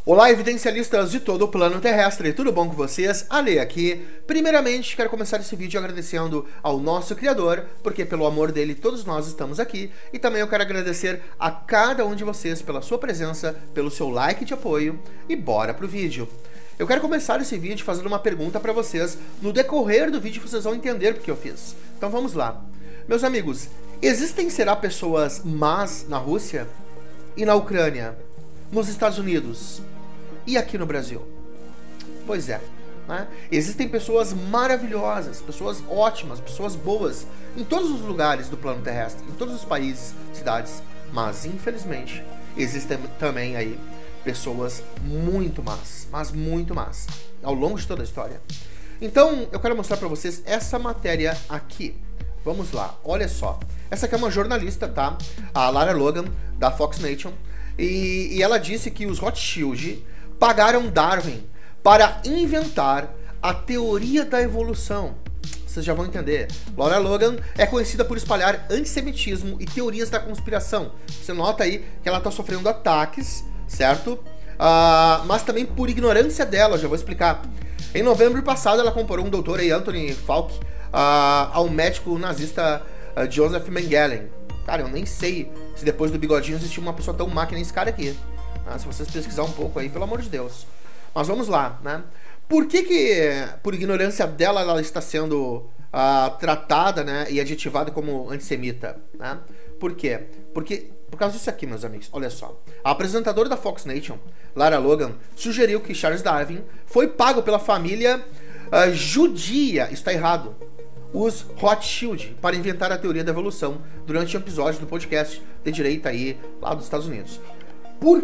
Olá, evidencialistas de todo o plano terrestre, tudo bom com vocês? Ale aqui. Primeiramente, quero começar esse vídeo agradecendo ao nosso Criador, porque pelo amor dele todos nós estamos aqui, e também eu quero agradecer a cada um de vocês pela sua presença, pelo seu like de apoio, e bora pro vídeo. Eu quero começar esse vídeo fazendo uma pergunta para vocês. No decorrer do vídeo vocês vão entender porque eu fiz. Então vamos lá. Meus amigos, será pessoas más na Rússia e na Ucrânia, nos Estados Unidos e aqui no Brasil? Pois é, né? Existem pessoas maravilhosas, pessoas ótimas, pessoas boas em todos os lugares do plano terrestre, em todos os países, cidades, mas infelizmente existem também aí pessoas muito más, mas muito más, ao longo de toda a história. Então eu quero mostrar para vocês essa matéria aqui. Vamos lá, olha só. Essa aqui é uma jornalista, tá? A Lara Logan, da Fox Nation, e ela disse que os Rothschild pagaram Darwin para inventar a teoria da evolução. Vocês já vão entender. Lara Logan é conhecida por espalhar antissemitismo e teorias da conspiração. Você nota aí que ela está sofrendo ataques, certo? Mas também por ignorância dela, já vou explicar. Em novembro passado, ela comparou um doutor aí, Anthony Fauci, ao médico nazista Joseph Mengele. Cara, eu nem sei se depois do bigodinho existia uma pessoa tão má que nem esse cara aqui. Se vocês pesquisar um pouco aí, pelo amor de Deus. Mas vamos lá, né? Por que por ignorância dela, ela está sendo tratada, né, e adjetivada como antissemita, né? Por quê? Porque por causa disso aqui, meus amigos, olha só. A apresentadora da Fox Nation, Lara Logan, sugeriu que Charles Darwin foi pago pela família judia, está errado, os Rothschild, para inventar a teoria da evolução durante um episódio do podcast de direita aí, lá dos Estados Unidos. Por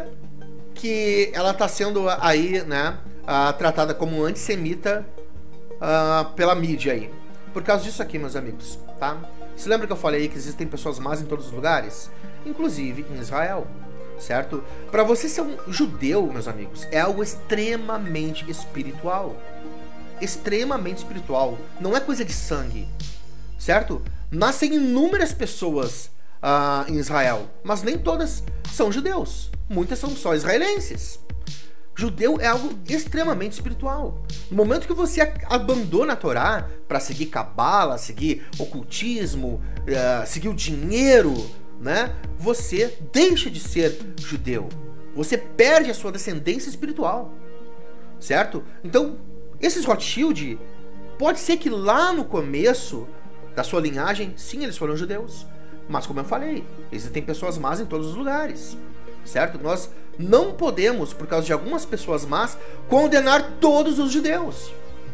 que ela está sendo aí, né, tratada como antissemita pela mídia aí? Por causa disso aqui, meus amigos, tá? Você lembra que eu falei que existem pessoas más em todos os lugares? Inclusive em Israel, certo? Para você ser um judeu, meus amigos, é algo extremamente espiritual. Extremamente espiritual. Não é coisa de sangue, certo? Nascem inúmeras pessoas em Israel, mas nem todas são judeus. Muitas são só israelenses. Judeu é algo extremamente espiritual. No momento que você abandona a Torá para seguir cabala, seguir ocultismo, seguir o dinheiro, né, você deixa de ser judeu. Você perde a sua descendência espiritual, certo? Então, esses Rothschild, pode ser que lá no começo da sua linhagem, sim, eles foram judeus. Mas como eu falei, existem pessoas más em todos os lugares, certo? Nós não podemos, por causa de algumas pessoas más, condenar todos os judeus.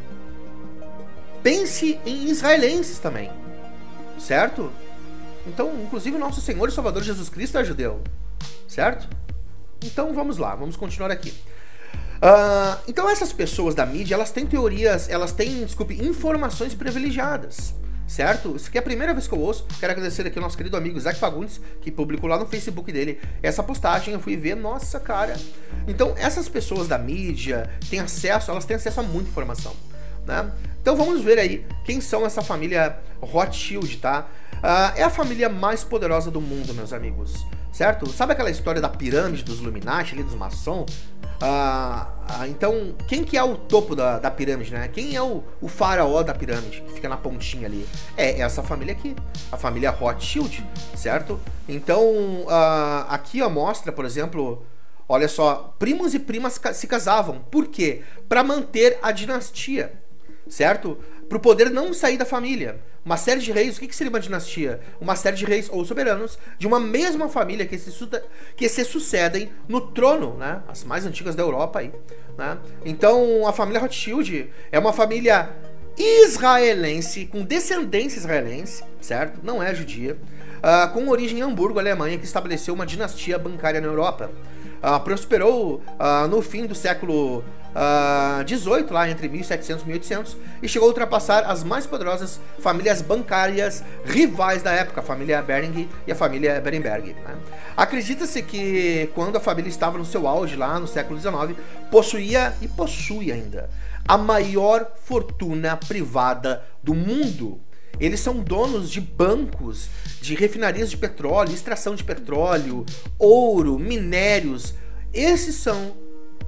Pense em israelenses também, certo? Então, inclusive o nosso Senhor e Salvador Jesus Cristo é judeu, certo? Então vamos lá, vamos continuar aqui. Então essas pessoas da mídia, elas têm teorias, elas têm, informações privilegiadas, certo? Isso aqui é a primeira vez que eu ouço. Quero agradecer aqui ao nosso querido amigo Isaac Fagundes, que publicou lá no Facebook dele essa postagem. Eu fui ver, nossa, cara. Então essas pessoas da mídia elas têm acesso a muita informação, né? Então vamos ver aí quem são essa família Rothschild, tá? É a família mais poderosa do mundo, meus amigos, certo? Sabe aquela história da pirâmide dos Illuminati, ali dos maçons? Então, quem que é o topo da pirâmide, né? Quem é o faraó da pirâmide, que fica na pontinha ali? É essa família aqui, a família Rothschild, certo? Então, aqui ó, mostra, por exemplo, olha só, primos e primas se casavam. Por quê? Para manter a dinastia, certo? Para o poder não sair da família. Uma série de reis, o que seria uma dinastia? Uma série de reis ou soberanos de uma mesma família que se sucedem no trono, né? As mais antigas da Europa aí, né? Então a família Rothschild é uma família israelense, com descendência israelense, certo? Não é judia, com origem em Hamburgo, Alemanha, que estabeleceu uma dinastia bancária na Europa. Prosperou no fim do século 18, lá entre 1700 e 1800, e chegou a ultrapassar as mais poderosas famílias bancárias rivais da época, a família Bering e a família Berenberg, né? Acredita-se que quando a família estava no seu auge, lá no século XIX, possuía e possui ainda a maior fortuna privada do mundo. Eles são donos de bancos, de refinarias de petróleo, extração de petróleo, ouro, minérios. Esses são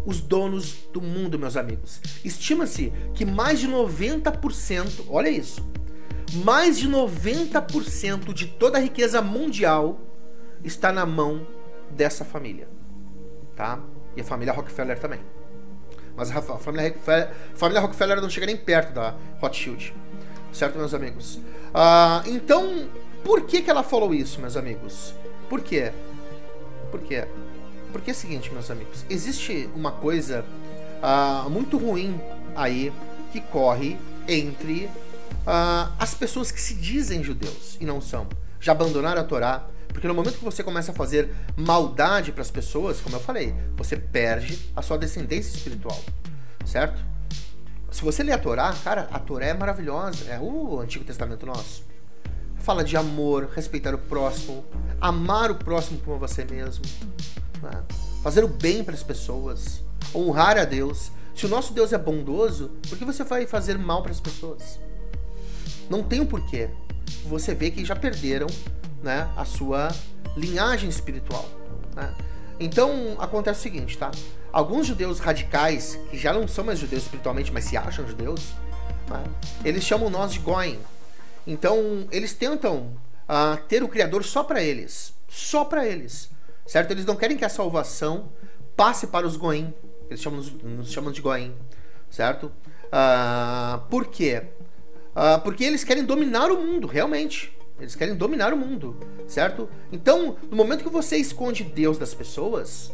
os donos do mundo, meus amigos. Estima-se que mais de 90%, olha isso, mais de 90% de toda a riqueza mundial está na mão dessa família, tá? E a família Rockefeller também. Mas a família Rockefeller não chega nem perto da Rothschild, certo, meus amigos? Então, por que ela falou isso, meus amigos? Por quê? Por quê? Porque é o seguinte, meus amigos, existe uma coisa muito ruim aí que corre entre as pessoas que se dizem judeus e não são. Já abandonaram a Torá, porque no momento que você começa a fazer maldade para as pessoas, como eu falei, você perde a sua descendência espiritual, certo? Se você ler a Torá, cara, a Torá é maravilhosa, é o Antigo Testamento nosso. Fala de amor, respeitar o próximo, amar o próximo como você mesmo, né? Fazer o bem para as pessoas, honrar a Deus. Se o nosso Deus é bondoso, por que você vai fazer mal para as pessoas? Não tem um porquê. Você vê que já perderam, né, a sua linhagem espiritual, né? Então acontece o seguinte, tá? Alguns judeus radicais, que já não são mais judeus espiritualmente, mas se acham judeus, né, eles chamam nós de Goim. Então eles tentam ter o Criador só para eles, certo? Eles não querem que a salvação passe para os Goim, eles nos chamam de Goim, certo? Por quê? Porque eles querem dominar o mundo, realmente. Eles querem dominar o mundo, certo? Então, no momento que você esconde Deus das pessoas,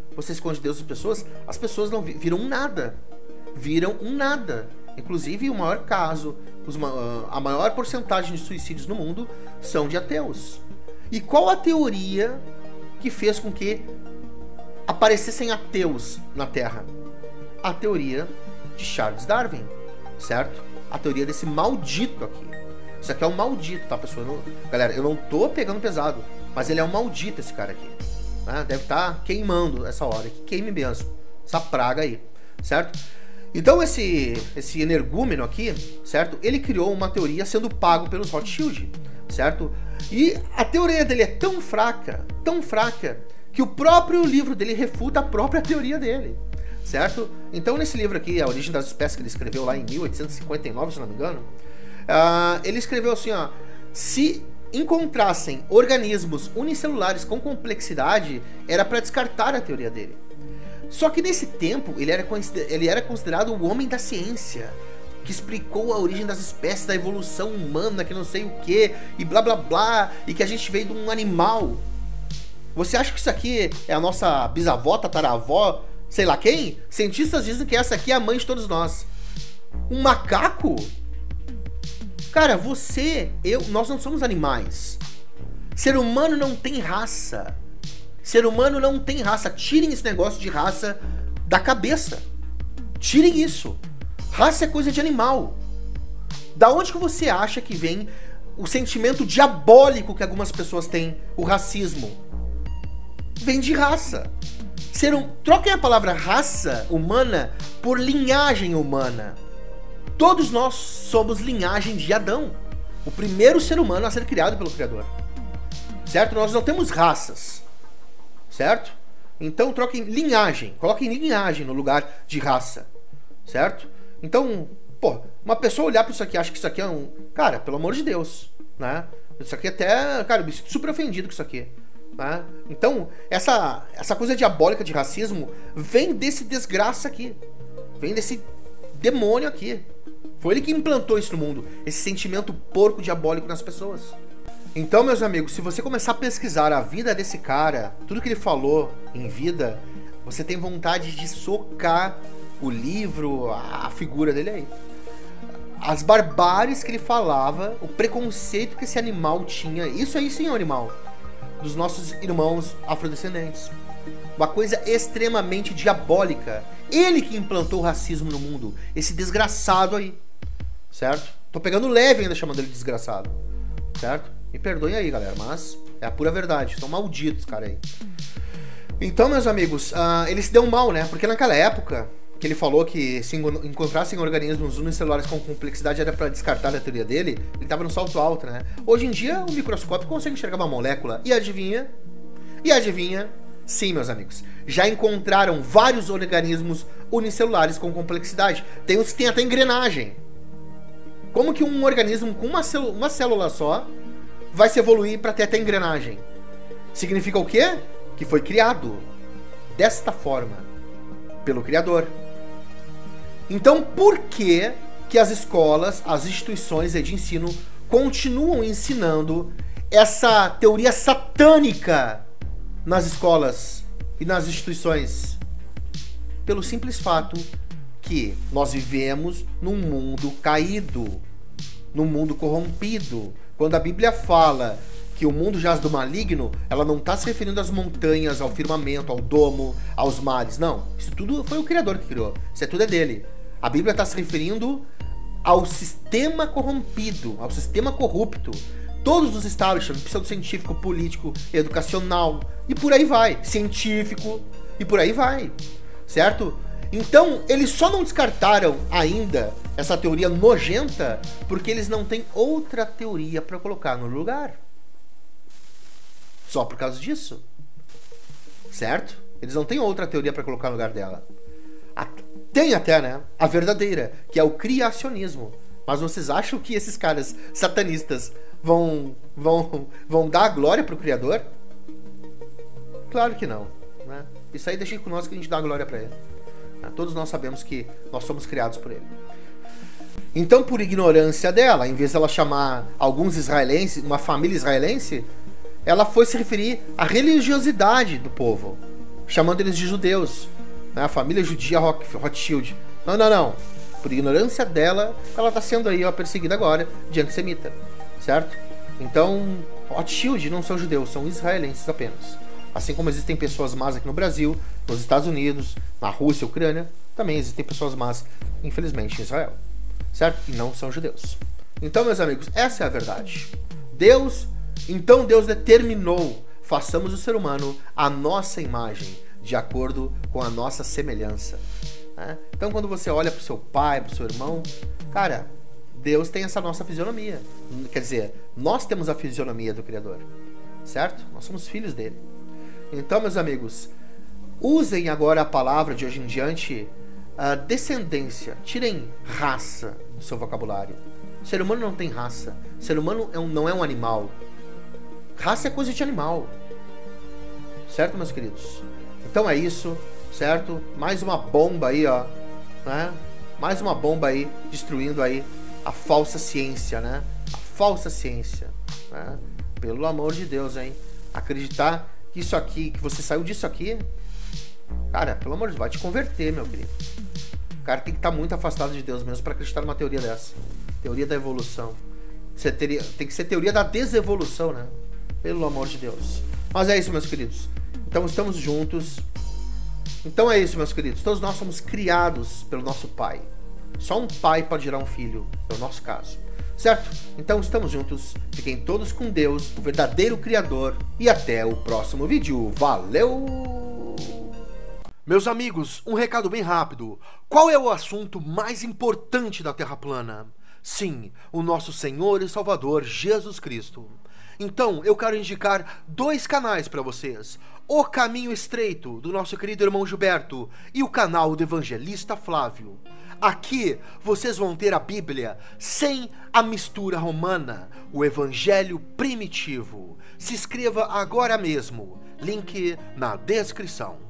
as pessoas não viram um nada. Viram um nada. Inclusive, o maior caso, a maior porcentagem de suicídios no mundo são de ateus. E qual a teoria que fez com que aparecessem ateus na Terra? A teoria de Charles Darwin, certo? A teoria desse maldito aqui. Isso aqui é um maldito, tá, pessoal? Galera, eu não tô pegando pesado, mas ele é um maldito, esse cara aqui, né? Deve estar queimando essa hora, que queime mesmo, essa praga aí, certo? Então esse energúmeno aqui, certo? Ele criou uma teoria sendo pago pelos Rothschild, certo? E a teoria dele é tão fraca, que o próprio livro dele refuta a própria teoria dele, certo? Então nesse livro aqui, A Origem das Espécies, que ele escreveu lá em 1859, se não me engano, ele escreveu assim, ó: se encontrassem organismos unicelulares com complexidade, era para descartar a teoria dele. Só que nesse tempo ele era considerado o homem da ciência, que explicou a origem das espécies, da evolução humana, que não sei o que, e blá blá blá, e que a gente veio de um animal. Você acha que isso aqui é a nossa bisavó, tataravó, sei lá quem? Cientistas dizem que essa aqui é a mãe de todos nós. Um macaco? Cara, nós não somos animais. Ser humano não tem raça. Ser humano não tem raça. Tirem esse negócio de raça da cabeça. Tirem isso. Raça é coisa de animal. Da onde que você acha que vem o sentimento diabólico que algumas pessoas têm, o racismo? Vem de raça. Troquem a palavra raça humana por linhagem humana. Todos nós somos linhagem de Adão, o primeiro ser humano a ser criado pelo Criador, certo? Nós não temos raças, certo? Então troquem linhagem, coloquem linhagem no lugar de raça, certo? Então, pô, uma pessoa olhar para isso aqui, acha que isso aqui é um... Cara, pelo amor de Deus, né? Isso aqui até... Cara, eu me sinto super ofendido com isso aqui, né? Então, essa coisa diabólica de racismo vem desse desgraça aqui, vem desse demônio aqui. Foi ele que implantou isso no mundo, esse sentimento porco diabólico nas pessoas. Então, meus amigos, se você começar a pesquisar a vida desse cara, tudo que ele falou em vida, você tem vontade de socar o livro, a figura dele aí. As barbáries que ele falava, o preconceito que esse animal tinha, isso aí sim é um animal, dos nossos irmãos afrodescendentes. Uma coisa extremamente diabólica. Ele que implantou o racismo no mundo, esse desgraçado aí. Certo? Tô pegando leve ainda chamando ele de desgraçado. Certo? Me perdoem aí, galera, mas é a pura verdade. São malditos, cara aí. Então, meus amigos, ele se deu mal, né? Porque naquela época que ele falou que se encontrassem organismos unicelulares com complexidade era para descartar a teoria dele, ele tava no salto alto, né? Hoje em dia, o microscópio consegue enxergar uma molécula. E adivinha? Sim, meus amigos. Já encontraram vários organismos unicelulares com complexidade. Tem uns que tem até engrenagem. Como que um organismo com uma célula só vai se evoluir para ter até engrenagem? Significa o quê? Que foi criado desta forma pelo Criador. Então, por que as escolas, as instituições de ensino continuam ensinando essa teoria satânica nas escolas e nas instituições? Pelo simples fato que nós vivemos num mundo caído, num mundo corrompido. Quando a Bíblia fala que o mundo jaz do maligno, ela não está se referindo às montanhas, ao firmamento, ao domo, aos mares. Não, isso tudo foi o Criador que criou. Isso tudo é dele. A Bíblia está se referindo ao sistema corrompido, ao sistema corrupto. Todos os establishments, pseudocientífico, político, educacional, e por aí vai. Científico, e por aí vai. Certo? Então, eles só não descartaram ainda essa teoria nojenta porque eles não têm outra teoria para colocar no lugar. Só por causa disso. Certo? Eles não têm outra teoria para colocar no lugar dela. Tem até, né? A verdadeira, que é o criacionismo. Mas vocês acham que esses caras satanistas vão dar a glória pro Criador? Claro que não, né? Isso aí deixa com nós que a gente dá a glória para ele. Todos nós sabemos que nós somos criados por ele. Então, por ignorância dela, em vez de ela chamar alguns israelenses, uma família israelense, ela foi se referir à religiosidade do povo, chamando eles de judeus, né? A família judia Rothschild. Não. Por ignorância dela, ela está sendo aí perseguida agora de antissemita, certo? Então, Rothschild não são judeus, são israelenses apenas. Assim como existem pessoas más aqui no Brasil, nos Estados Unidos, na Rússia, Ucrânia, também existem pessoas más, infelizmente, em Israel. Certo? E não são judeus. Então, meus amigos, essa é a verdade. Deus determinou, façamos o ser humano a nossa imagem, de acordo com a nossa semelhança. Né? Então, quando você olha para o seu pai, para o seu irmão, cara, Deus tem essa nossa fisionomia. Quer dizer, nós temos a fisionomia do Criador. Certo? Nós somos filhos dele. Então, meus amigos, usem agora a palavra de hoje em diante, descendência. Tirem raça do seu vocabulário. O ser humano não tem raça. O ser humano não é um animal. Raça é coisa de animal. Certo, meus queridos? Então é isso, certo? Mais uma bomba aí, ó. Né? Mais uma bomba aí, destruindo aí a falsa ciência, né? A falsa ciência. Né? Pelo amor de Deus, hein? Acreditar que isso aqui, que você saiu disso aqui, cara, pelo amor de Deus, vai te converter, meu querido. O cara tem que estar muito afastado de Deus mesmo para acreditar numa teoria dessa. Teoria da evolução. Tem que ser teoria da desevolução, né? Pelo amor de Deus. Mas é isso, meus queridos. Então estamos juntos. Então é isso, meus queridos. Todos nós somos criados pelo nosso pai. Só um pai pode gerar um filho, é o nosso caso. Certo? Então estamos juntos. Fiquem todos com Deus, o verdadeiro Criador. E até o próximo vídeo. Valeu! Meus amigos, um recado bem rápido. Qual é o assunto mais importante da Terra plana? Sim, o nosso Senhor e Salvador Jesus Cristo. Então, eu quero indicar 2 canais para vocês. O Caminho Estreito, do nosso querido irmão Gilberto, e o canal do Evangelista Flávio. Aqui vocês vão ter a Bíblia sem a mistura romana, o Evangelho primitivo. Se inscreva agora mesmo, link na descrição.